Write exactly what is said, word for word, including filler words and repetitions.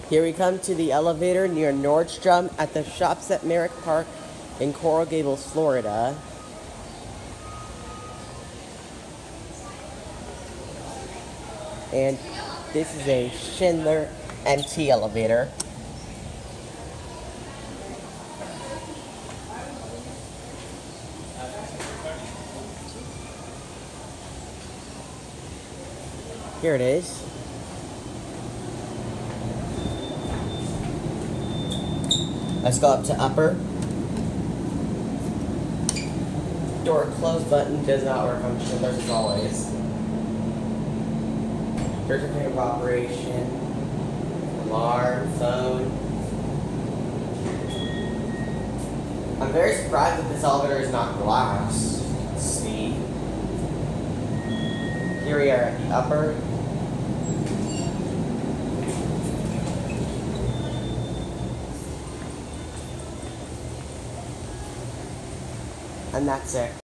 Here we come to the elevator near Nordstrom at the Shops at Merrick Park in Coral Gables, Florida. And this is a Schindler M T elevator. Here it is. Let's go up to upper. Door close button does not work on Schindler's as always. Here's your of operation. Alarm, phone. I'm very surprised that this elevator is not glass. Let's see. Here we are at the upper. And that's it.